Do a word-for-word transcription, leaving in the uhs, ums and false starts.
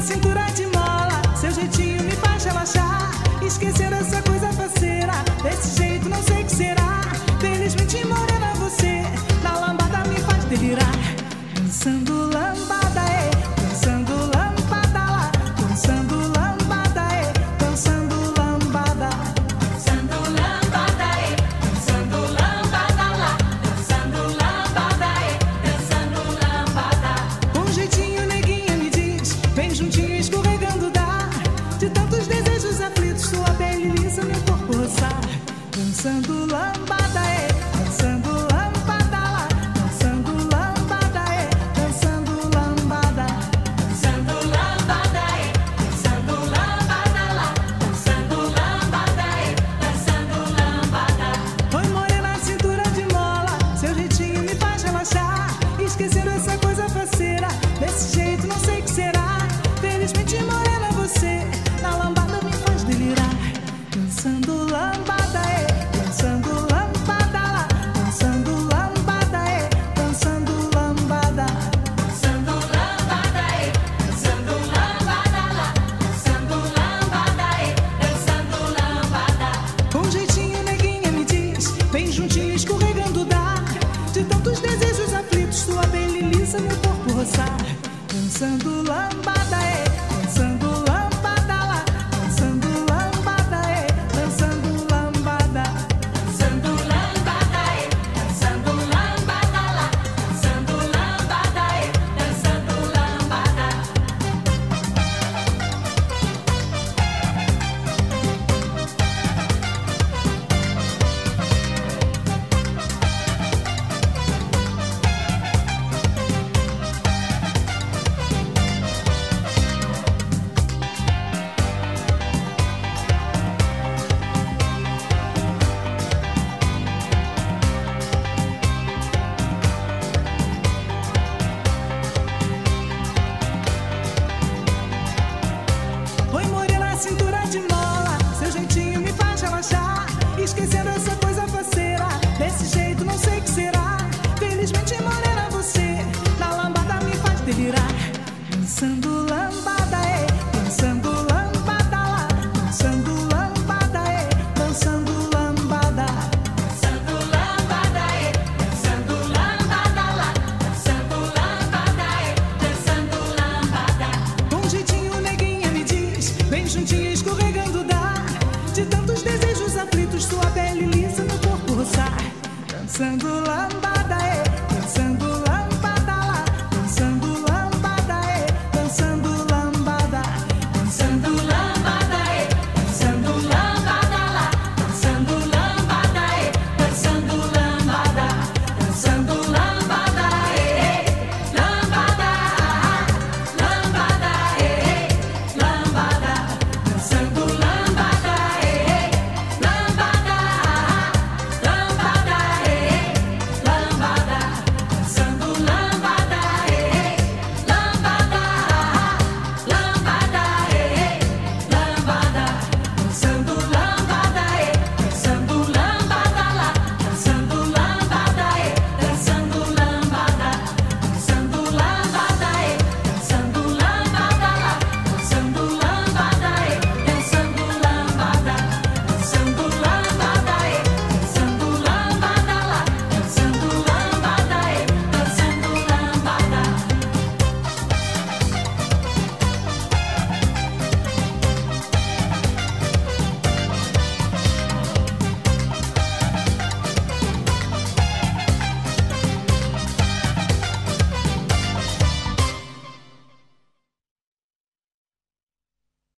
cintura de mola, seu jeitinho me faz relaxar. Esquecer essa coisa faceira, desse jeito não sei o que será. Felizmente morena você, na lambada me faz delirar. Dançando lambada, é, dançando lambada lá. Dançando lambada, é, dançando lambada. Dançando lambada, é, dançando lambada lá. Dançando lambada, é, dançando lambada. Com jeitinho neguinha me diz, vem juntinho escorregando dá. De tantos desejos aflitos, sua pele lisa, meu corpo roçar. Dançando